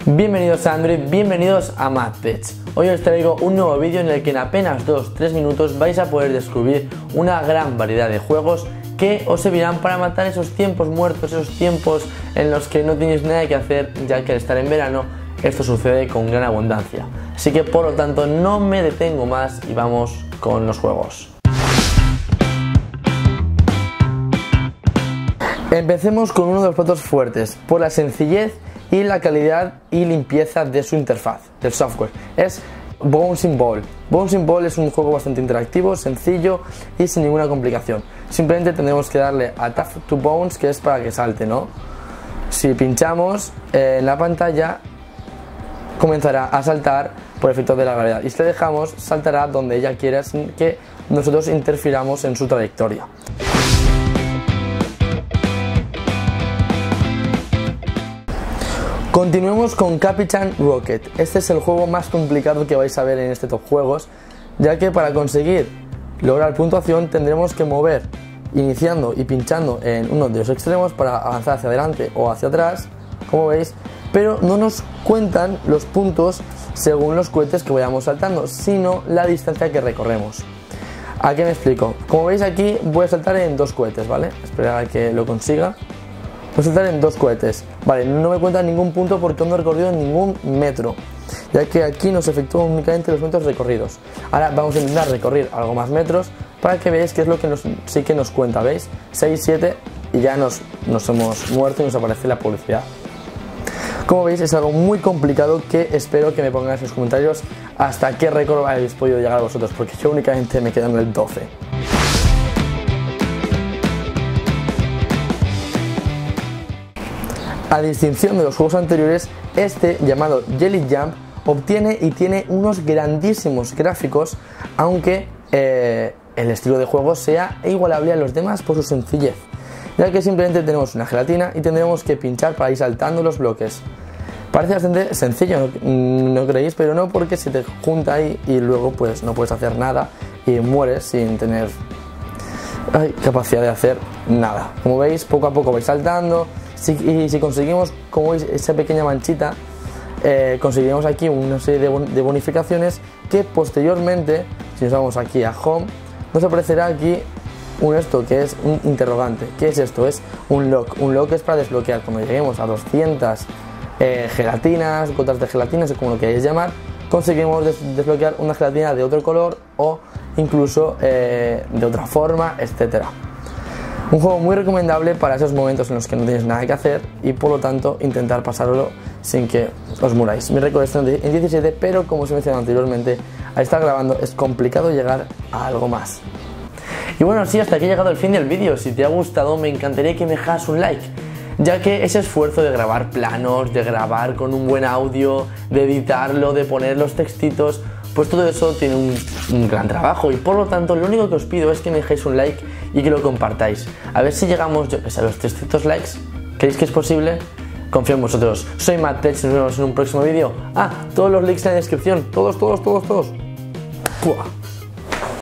Bienvenidos a Android, bienvenidos a MadTech. Hoy os traigo un nuevo vídeo en el que en apenas 2-3 minutos vais a poder descubrir una gran variedad de juegos que os servirán para matar esos tiempos muertos, esos tiempos en los que no tenéis nada que hacer, ya que al estar en verano esto sucede con gran abundancia. Así que por lo tanto no me detengo más y vamos con los juegos. Empecemos con uno de los platos fuertes, por la sencillez y la calidad y limpieza de su interfaz, del software. Es Bouncing Ball. Bouncing Ball es un juego bastante interactivo, sencillo y sin ninguna complicación. Simplemente tendremos que darle a Tap to Bounce, que es para que salte, ¿no? Si pinchamos en la pantalla, comenzará a saltar por efecto de la gravedad, y si le dejamos, saltará donde ella quiera sin que nosotros interfiramos en su trayectoria. Continuemos con Captain Rocket. Este es el juego más complicado que vais a ver en este top juegos, ya que para conseguir lograr puntuación tendremos que mover iniciando y pinchando en uno de los extremos para avanzar hacia adelante o hacia atrás, como veis, pero no nos cuentan los puntos según los cohetes que vayamos saltando, sino la distancia que recorremos. ¿A qué me explico? Como veis aquí voy a saltar en dos cohetes, ¿vale? Esperar a que lo consiga. Voy a saltar en dos cohetes, vale, no me cuenta ningún punto porque no he recorrido ningún metro, ya que aquí nos efectúan únicamente los metros recorridos. Ahora vamos a intentar recorrer algo más metros para que veáis qué es lo que sí que nos cuenta, ¿veis? 6, 7 y ya nos hemos muerto y nos aparece la publicidad. Como veis es algo muy complicado que espero que me pongáis en los comentarios hasta qué récord habéis podido llegar vosotros, porque yo únicamente me quedo en el 12. A distinción de los juegos anteriores, este, llamado Jelly Jump, obtiene y tiene unos grandísimos gráficos, aunque el estilo de juego sea igualable a los demás por su sencillez, ya que simplemente tenemos una gelatina y tendremos que pinchar para ir saltando los bloques. Parece bastante sencillo, ¿no creéis? Pero no, porque se te junta ahí y luego pues no puedes hacer nada y mueres sin tener capacidad de hacer nada. Como veis, poco a poco vais saltando. Y si conseguimos, como veis, esa pequeña manchita, conseguiremos aquí una serie de bonificaciones que posteriormente, si nos vamos aquí a Home, nos aparecerá aquí esto que es un interrogante. ¿Qué es esto? Es un lock. Un lock es para desbloquear. Cuando lleguemos a 200 gelatinas, gotas de gelatinas, como lo queráis llamar, conseguimos desbloquear una gelatina de otro color o incluso de otra forma, etcétera. Un juego muy recomendable para esos momentos en los que no tenéis nada que hacer y por lo tanto intentar pasarlo sin que os muráis. Mi récord está en 17, pero como os he mencionado anteriormente, al estar grabando es complicado llegar a algo más. Y bueno, sí, hasta aquí ha llegado el fin del vídeo. Si te ha gustado, me encantaría que me dejas un like, ya que ese esfuerzo de grabar planos, de grabar con un buen audio, de editarlo, de poner los textitos, pues todo eso tiene un gran trabajo, y por lo tanto lo único que os pido es que me dejéis un like y que lo compartáis. A ver si llegamos, yo que sé, a los 300 likes. ¿Creéis que es posible? Confío en vosotros. Soy MadTech, nos vemos en un próximo vídeo. Todos los links en la descripción, todos. ¡Pua!